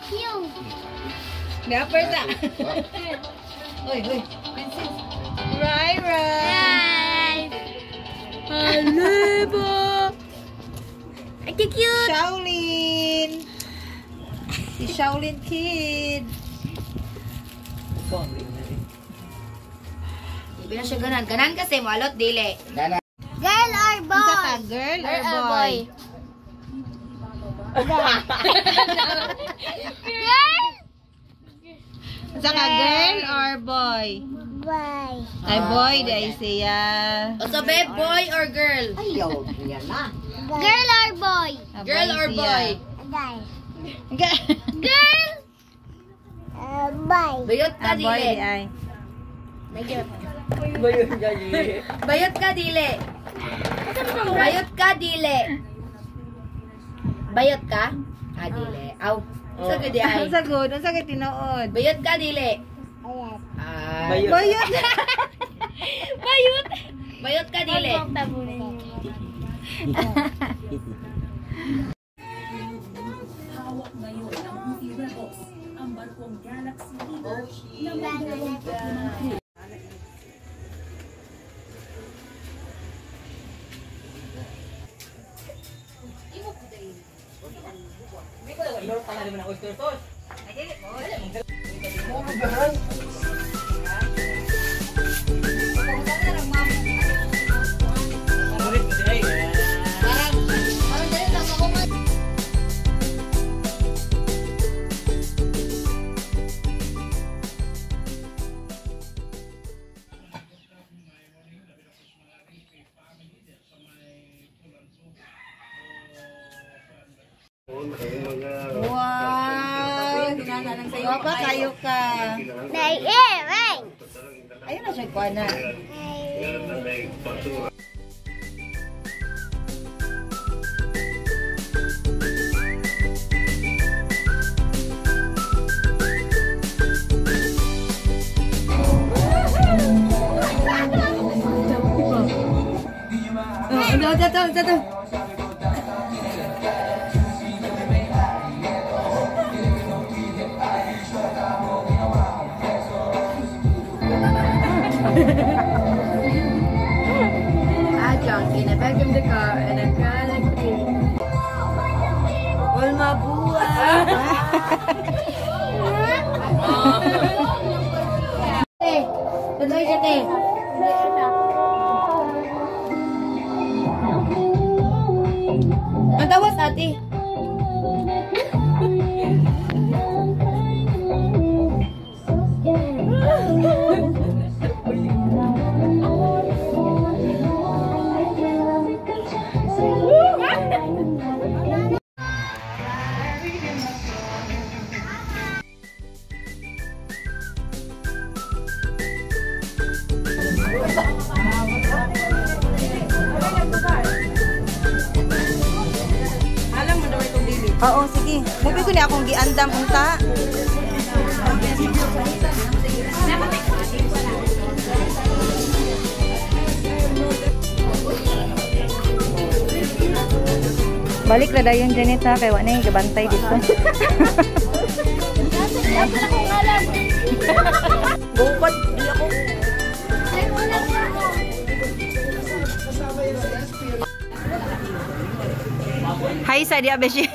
Cute. Dapper ta. Oy, oy. Princess. Ryra. Halebo. Ay, cute. Shaolin. Si Shaolin Kid. Hindi na siya ganan. Ganan kasi malot dili. Girl or boy? Isa ka, girl or boy? Girl? Isa ka, girl or boy? Boy. Ay, boy, dahil siya. O sabi, boy or girl? Girl or boy? Girl or boy? Guy. Girl. Boy. Bayot ka, Boy, dili. ay. Bayot ka, dili. Bayot ka, dili. Bayot ka? Ah, dili. Aw. Sa gudi ay. Ang sagod, ang sagod tinuod. Bayot ka, dili. Ah. Bayot. Bayot. Bayot ka, dili. Hawak ngayon ng Beauty Rebels, ang barkong Galaxy Eagle na magdalawang pagmamahal. Wow! Wapa kayo ka. Ayun na siya kuha na. Jatuh. I jumped in the back of the car and I cried like a baby. All my Tuloy siya, te. Ang tawas, ate. Oo, sige. Mubi ko niya akong giandam unta. Balik na dayon Janet ha, kay wala yung kabantay dito. Bukod, di ako. Hi sa dia beshi.